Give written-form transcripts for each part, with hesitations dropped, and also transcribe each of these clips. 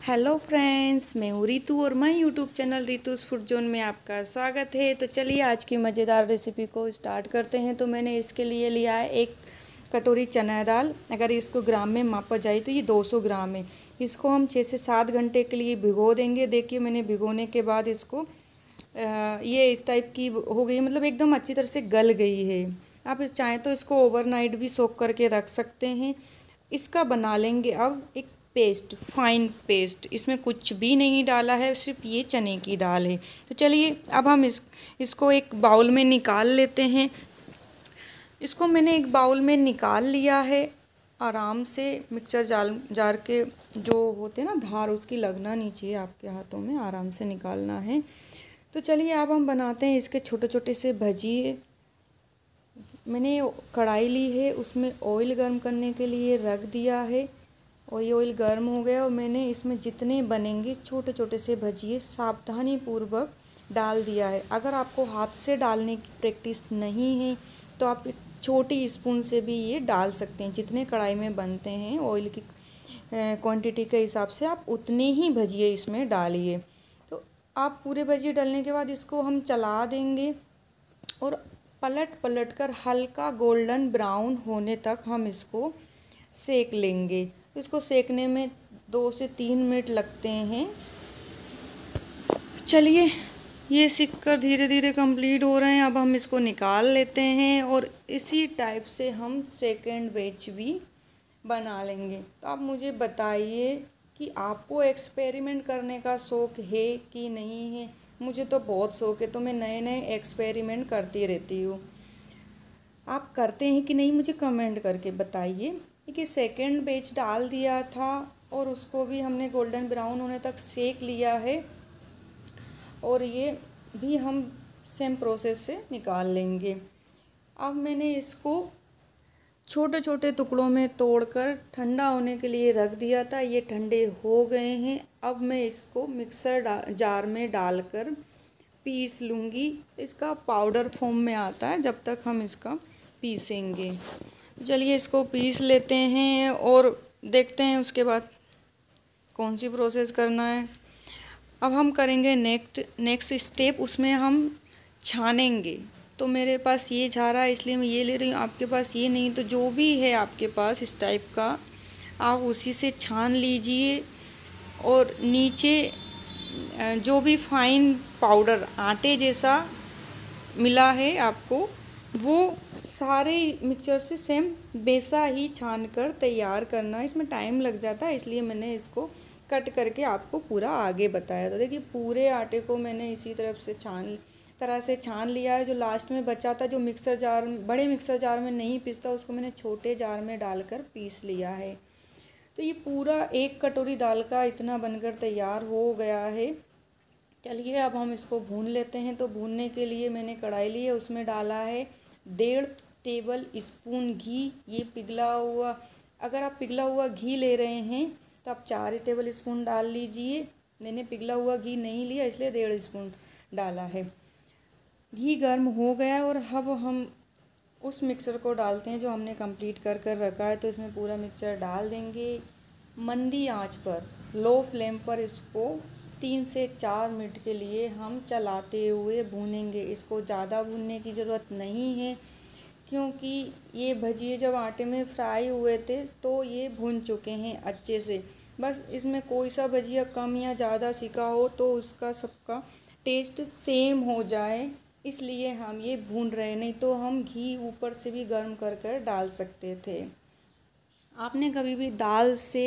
Hello friends, मैं हूँ रितु और my YouTube channel Ritu's food zone में आपका स्वागत है। तो चलिए आज की मज़ेदार रेसिपी को स्टार्ट करते हैं। तो मैंने इसके लिए लिया है 1 कटोरी चना दाल। अगर इसको ग्राम में मापा जाए तो ये 200 ग्राम है। इसको हम 6 से 7 घंटे के लिए भिगो देंगे। देखिए मैंने भिगोने के बाद इसको ये इस टाइप की हो गई, मतलब एकदम अच्छी तरह से गल गई है। आप इस चाहें तो इसको ओवरनाइट भी सोक करके रख सकते हैं। इसका बना लेंगे अब एक पेस्ट, फाइन पेस्ट। इसमें कुछ भी नहीं डाला है, सिर्फ ये चने की दाल है। तो चलिए अब हम इसको एक बाउल में निकाल लेते हैं। इसको मैंने एक बाउल में निकाल लिया है। आराम से मिक्सर जार के जो होते हैं ना धार, उसकी लगना नहीं चाहिए आपके हाथों में, आराम से निकालना है। तो चलिए अब हम बनाते हैं इसके छोटे छोटे से भजिए। मैंने कढ़ाई ली है, उसमें ऑयल गर्म करने के लिए रख दिया है और ये ऑयल गर्म हो गया और मैंने इसमें जितने बनेंगे छोटे छोटे से भजिए सावधानी पूर्वक डाल दिया है। अगर आपको हाथ से डालने की प्रैक्टिस नहीं है तो आप एक छोटी स्पून से भी ये डाल सकते हैं। जितने कढ़ाई में बनते हैं ऑयल की क्वांटिटी के हिसाब से आप उतने ही भजिए इसमें डालिए। तो आप पूरे भजिए डालने के बाद इसको हम चला देंगे और पलट पलट कर हल्का गोल्डन ब्राउन होने तक हम इसको सेक लेंगे। इसको सेकने में 2 से 3 मिनट लगते हैं। चलिए ये सीख कर धीरे धीरे कंप्लीट हो रहे हैं। अब हम इसको निकाल लेते हैं और इसी टाइप से हम सेकंड बैच भी बना लेंगे। तो आप मुझे बताइए कि आपको एक्सपेरिमेंट करने का शौक़ है कि नहीं है। मुझे तो बहुत शौक़ है, तो मैं नए नए एक्सपेरिमेंट करती रहती हूँ। आप करते हैं कि नहीं मुझे कमेंट करके बताइए। कि सेकंड बैच डाल दिया था और उसको भी हमने गोल्डन ब्राउन होने तक सेक लिया है और ये भी हम सेम प्रोसेस से निकाल लेंगे। अब मैंने इसको छोटे छोटे टुकड़ों में तोड़कर ठंडा होने के लिए रख दिया था। ये ठंडे हो गए हैं। अब मैं इसको मिक्सर जार में डालकर पीस लूँगी। इसका पाउडर फॉर्म में आता है, जब तक हम इसका पीसेंगे। चलिए इसको पीस लेते हैं और देखते हैं उसके बाद कौन सी प्रोसेस करना है। अब हम करेंगे नेक्स्ट स्टेप, उसमें हम छानेंगे। तो मेरे पास ये झारा है इसलिए मैं ये ले रही हूँ। आपके पास ये नहीं तो जो भी है आपके पास इस टाइप का, आप उसी से छान लीजिए। और नीचे जो भी फाइन पाउडर आटे जैसा मिला है आपको, वो सारे मिक्सचर से सेम वैसा ही छान कर तैयार करना। इसमें टाइम लग जाता है, इसलिए मैंने इसको कट करके आपको पूरा आगे बताया। तो देखिए पूरे आटे को मैंने इसी तरह से छान लिया है। जो लास्ट में बचा था, जो मिक्सर जार, बड़े मिक्सर जार में नहीं पीसता, उसको मैंने छोटे जार में डालकर पीस लिया है। तो ये पूरा 1 कटोरी दाल का इतना बनकर तैयार हो गया है। चलिए अब हम इसको भून लेते हैं। तो भूनने के लिए मैंने कढ़ाई ली है, उसमें डाला है 1.5 टेबल स्पून घी। ये पिघला हुआ, अगर आप पिघला हुआ घी ले रहे हैं तो आप 4 टेबल स्पून डाल लीजिए। मैंने पिघला हुआ घी नहीं लिया इसलिए 1.5 स्पून डाला है। घी गर्म हो गया और अब हम उस मिक्सर को डालते हैं जो हमने कंप्लीट कर कर रखा है। तो इसमें पूरा मिक्सचर डाल देंगे। मंदी आंच पर, लो फ्लेम पर इसको 3 से 4 मिनट के लिए हम चलाते हुए भूनेंगे। इसको ज़्यादा भूनने की ज़रूरत नहीं है, क्योंकि ये भजिए जब आटे में फ्राई हुए थे तो ये भून चुके हैं अच्छे से। बस इसमें कोई सा भजिया कम या ज़्यादा सिका हो तो उसका सबका टेस्ट सेम हो जाए, इसलिए हम ये भून रहे। नहीं तो हम घी ऊपर से भी गर्म कर कर डाल सकते थे। आपने कभी भी दाल से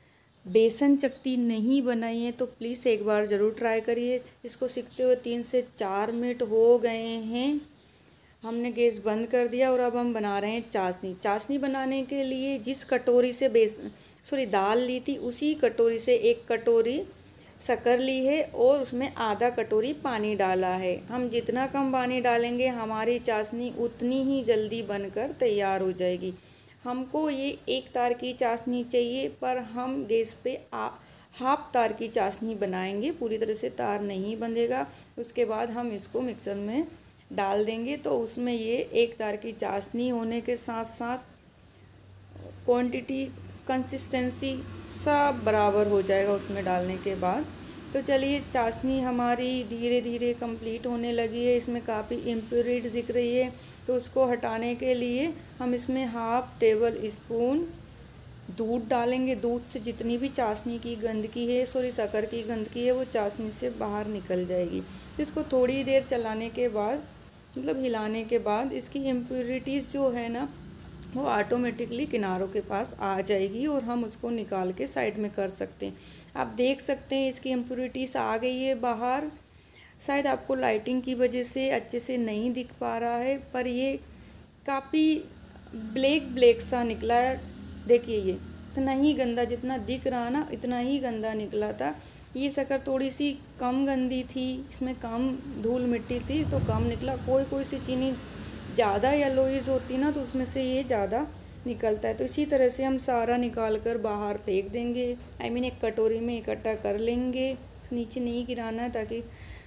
बेसन चकती नहीं बनाई है तो प्लीज़ एक बार ज़रूर ट्राई करिए। इसको सीखते हुए 3 से 4 मिनट हो गए हैं। हमने गैस बंद कर दिया और अब हम बना रहे हैं चाशनी। चाशनी बनाने के लिए जिस कटोरी से दाल ली थी, उसी कटोरी से 1 कटोरी शक्कर ली है और उसमें आधा कटोरी पानी डाला है। हम जितना कम पानी डालेंगे हमारी चाशनी उतनी ही जल्दी बनकर तैयार हो जाएगी। हमको ये 1 तार की चाशनी चाहिए, पर हम गैस पे हाफ तार की चाशनी बनाएंगे। पूरी तरह से तार नहीं बंधेगा। उसके बाद हम इसको मिक्सर में डाल देंगे। तो उसमें ये 1 तार की चाशनी होने के साथ साथ क्वांटिटी कंसिस्टेंसी सब बराबर हो जाएगा उसमें डालने के बाद। तो चलिए, चाशनी हमारी धीरे धीरे कंप्लीट होने लगी है। इसमें काफ़ी इम्प्योरिटी दिख रही है, तो उसको हटाने के लिए हम इसमें 1/2 टेबल स्पून दूध डालेंगे। दूध से जितनी भी चाशनी की गंदगी है, शक्कर की गंदगी है, वो चाशनी से बाहर निकल जाएगी। तो इसको थोड़ी देर चलाने के बाद, मतलब हिलाने के बाद, इसकी इम्प्योरिटीज़ जो है ना, वो ऑटोमेटिकली किनारों के पास आ जाएगी और हम उसको निकाल के साइड में कर सकते हैं। आप देख सकते हैं इसकी इम्प्योरिटीज़ आ गई है बाहर। शायद आपको लाइटिंग की वजह से अच्छे से नहीं दिख पा रहा है, पर ये काफ़ी ब्लैक ब्लैक सा निकला है। देखिए, ये इतना ही गंदा जितना दिख रहा ना, इतना ही गंदा निकला था। ये शक्कर थोड़ी सी कम गंदी थी, इसमें कम धूल मिट्टी थी तो कम निकला। कोई सी चीनी ज़्यादा येलोइज होती ना, तो उसमें से ये ज़्यादा निकलता है। तो इसी तरह से हम सारा निकाल कर बाहर फेंक देंगे। एक कटोरी में इकट्ठा कर लेंगे। नीचे नहीं गिराना है, ताकि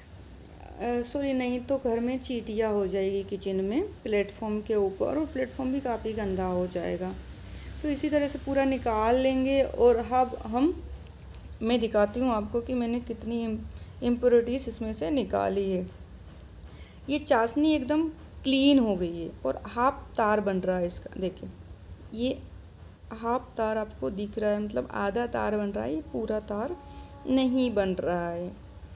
नहीं तो घर में चींटियाँ हो जाएगी किचन में, प्लेटफॉर्म के ऊपर, और प्लेटफॉर्म भी काफ़ी गंदा हो जाएगा। तो इसी तरह से पूरा निकाल लेंगे। और अब मैं दिखाती हूँ आपको कि मैंने कितनी इम्प्योरिटीज़ इसमें से निकाली है। ये चाशनी एकदम क्लीन हो गई है और 1/2 तार बन रहा है इसका। देखिए, ये 1/2 तार आपको दिख रहा है, मतलब आधा तार बन रहा है, ये पूरा तार नहीं बन रहा है।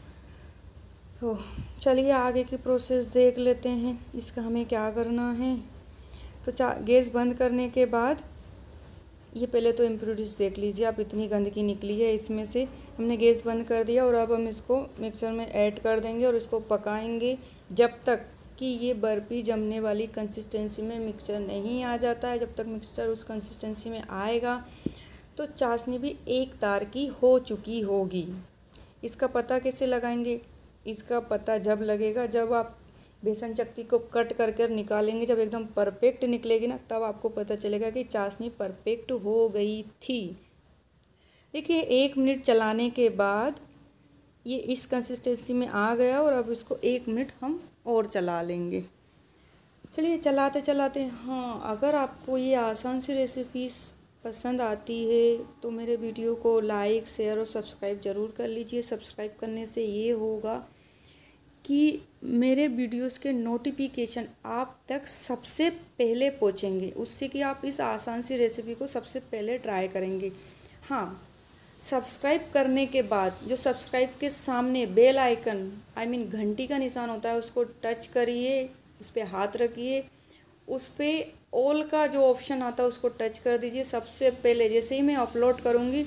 तो चलिए आगे की प्रोसेस देख लेते हैं, इसका हमें क्या करना है। तो गैस बंद करने के बाद, ये पहले तो इम्प्योरिटीज़ देख लीजिए आप, इतनी गंदगी निकली है इसमें से। हमने गैस बंद कर दिया और अब हम इसको मिक्सर में ऐड कर देंगे और इसको पकाएंगे जब तक कि ये बर्फ़ी जमने वाली कंसिस्टेंसी में मिक्सचर नहीं आ जाता है। जब तक मिक्सचर उस कंसिस्टेंसी में आएगा तो चाशनी भी एक तार की हो चुकी होगी। इसका पता कैसे लगाएंगे? इसका पता जब लगेगा जब आप बेसन चक्की को कट कर कर निकालेंगे। जब एकदम परफेक्ट निकलेगी ना, तब आपको पता चलेगा कि चाशनी परफेक्ट हो गई थी। देखिए, 1 मिनट चलाने के बाद ये इस कंसिस्टेंसी में आ गया और अब इसको 1 मिनट हम और चला लेंगे। चलिए चलाते चलाते, हाँ, अगर आपको ये आसान सी रेसिपीज़ पसंद आती है तो मेरे वीडियो को लाइक, शेयर और सब्सक्राइब ज़रूर कर लीजिए। सब्सक्राइब करने से ये होगा कि मेरे वीडियोस के नोटिफिकेशन आप तक सबसे पहले पहुंचेंगे, उससे कि आप इस आसान सी रेसिपी को सबसे पहले ट्राई करेंगे। हाँ, सब्सक्राइब करने के बाद जो सब्सक्राइब के सामने बेल आइकन, घंटी का निशान होता है, उसको टच करिए, उस पर हाथ रखिए, उस पर ऑल का जो ऑप्शन आता है उसको टच कर दीजिए। सबसे पहले जैसे ही मैं अपलोड करूँगी,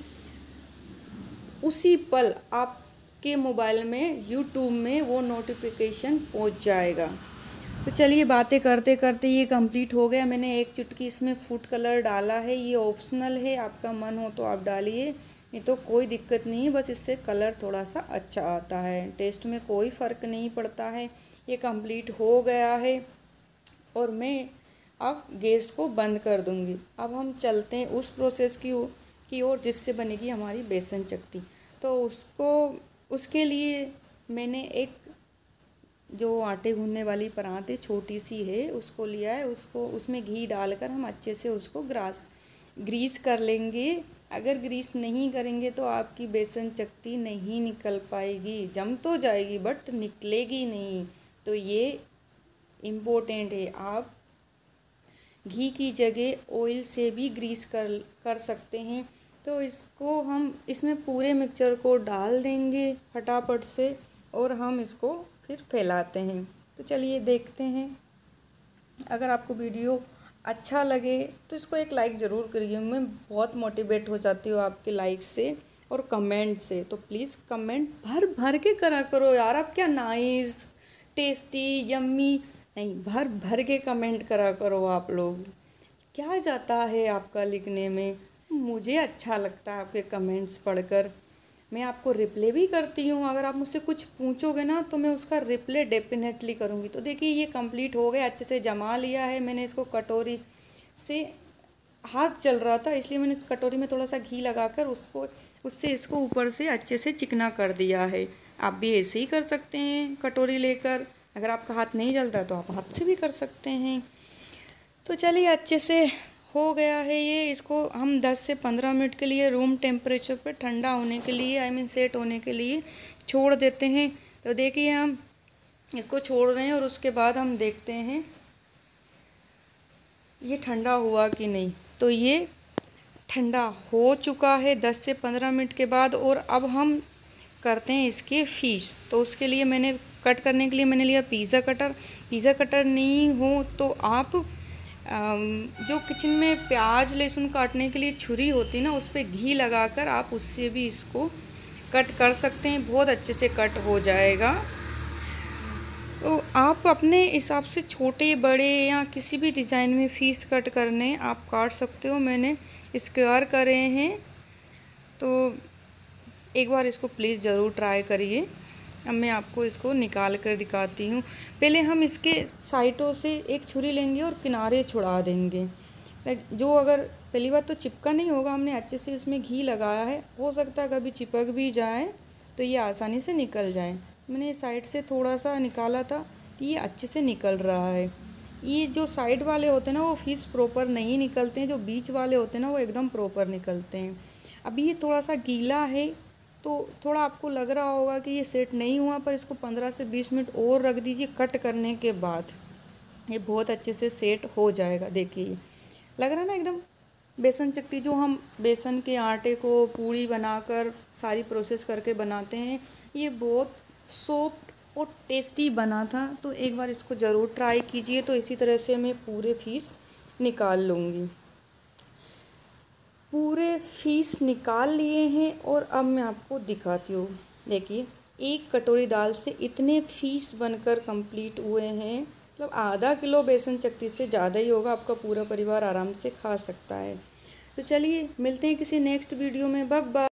उसी पल आप के मोबाइल में यूट्यूब में वो नोटिफिकेशन पहुंच जाएगा। तो चलिए, बातें करते करते ये कंप्लीट हो गया। मैंने 1 चुटकी इसमें फूड कलर डाला है, ये ऑप्शनल है, आपका मन हो तो आप डालिए, ये तो कोई दिक्कत नहीं है। बस इससे कलर थोड़ा सा अच्छा आता है, टेस्ट में कोई फ़र्क नहीं पड़ता है। ये कंप्लीट हो गया है और मैं अब गैस को बंद कर दूँगी। अब हम चलते हैं उस प्रोसेस की ओर जिससे बनेगी हमारी बेसन चक्की। तो उसके लिए मैंने एक जो आटे गूंदने वाली परात है, छोटी सी है, उसको लिया है। उसमें घी डालकर हम अच्छे से उसको ग्रीस कर लेंगे। अगर ग्रीस नहीं करेंगे तो आपकी बेसन चक्की नहीं निकल पाएगी, जम तो जाएगी बट निकलेगी नहीं। तो ये इम्पोर्टेंट है। आप घी की जगह ऑयल से भी ग्रीस कर सकते हैं। तो इसको हम इसमें पूरे मिक्सचर को डाल देंगे फटाफट से और हम इसको फिर फैलाते हैं। तो चलिए देखते हैं। अगर आपको वीडियो अच्छा लगे तो इसको एक लाइक ज़रूर करिए। मैं बहुत मोटिवेट हो जाती हूँ आपके लाइक से और कमेंट से। तो प्लीज़ कमेंट भर भर के करा करो यार। आप क्या नाइस, टेस्टी, यम्मी नहीं, भर भर के कमेंट करा करो आप लोग। क्या जाता है आपका लिखने में, मुझे अच्छा लगता है आपके कमेंट्स पढ़कर। मैं आपको रिप्लाई भी करती हूँ। अगर आप मुझसे कुछ पूछोगे ना तो मैं उसका रिप्लाई डेफिनेटली करूँगी। तो देखिए, ये कंप्लीट हो गया, अच्छे से जमा लिया है मैंने इसको। कटोरी से हाथ चल रहा था इसलिए मैंने कटोरी में थोड़ा सा घी लगाकर उससे इसको ऊपर से अच्छे से चिकना कर दिया है। आप भी ऐसे ही कर सकते हैं कटोरी लेकर। अगर आपका हाथ नहीं जलता तो आप हाथ से भी कर सकते हैं। तो चलिए, अच्छे से हो गया है ये। इसको हम 10 से 15 मिनट के लिए रूम टेम्परेचर पे ठंडा होने के लिए, आई मीन सेट होने के लिए छोड़ देते हैं। तो देखिए हम इसको छोड़ रहे हैं और उसके बाद हम देखते हैं ये ठंडा हुआ कि नहीं। तो ये ठंडा हो चुका है 10 से 15 मिनट के बाद। और अब हम करते हैं इसके फ़िश। तो उसके लिए मैंने कट करने के लिए मैंने लिया पिज़्ज़ा कटर। पिज़्ज़ा कटर नहीं हो तो आप जो किचन में प्याज लहसुन काटने के लिए छुरी होती है ना, उस पर घी लगाकर आप उससे भी इसको कट कर सकते हैं, बहुत अच्छे से कट हो जाएगा। तो आप अपने हिसाब से छोटे बड़े या किसी भी डिज़ाइन में फ़िश कट करने आप काट सकते हो। मैंने स्क्वायर करे हैं, तो एक बार इसको प्लीज़ ज़रूर ट्राई करिए। अब मैं आपको इसको निकाल कर दिखाती हूँ। पहले हम इसके साइडों से एक छुरी लेंगे और किनारे छुड़ा देंगे। जो अगर पहली बार तो चिपका नहीं होगा, हमने अच्छे से इसमें घी लगाया है, हो सकता है कभी चिपक भी जाए तो ये आसानी से निकल जाए। मैंने साइड से थोड़ा सा निकाला था, ये अच्छे से निकल रहा है। ये जो साइड वाले होते हैं ना वो फ़िश प्रॉपर नहीं निकलते हैं, जो बीच वाले होते हैं ना वो एकदम प्रॉपर निकलते हैं। अभी ये थोड़ा सा गीला है तो थोड़ा आपको लग रहा होगा कि ये सेट नहीं हुआ, पर इसको 15 से 20 मिनट और रख दीजिए। कट करने के बाद ये बहुत अच्छे से सेट हो जाएगा। देखिए लग रहा है ना एकदम बेसन चक्की, जो हम बेसन के आटे को पूड़ी बनाकर सारी प्रोसेस करके बनाते हैं, ये बहुत सॉफ्ट और टेस्टी बना था। तो एक बार इसको ज़रूर ट्राई कीजिए। तो इसी तरह से मैं पूरे फ़िश निकाल लूँगी। पूरे फ़िश निकाल लिए हैं और अब मैं आपको दिखाती हूँ। देखिए एक कटोरी दाल से इतने फ़िश बनकर कंप्लीट हुए हैं, मतलब आधा किलो बेसन चक्की से ज़्यादा ही होगा। आपका पूरा परिवार आराम से खा सकता है। तो चलिए मिलते हैं किसी नेक्स्ट वीडियो में। Bye bye.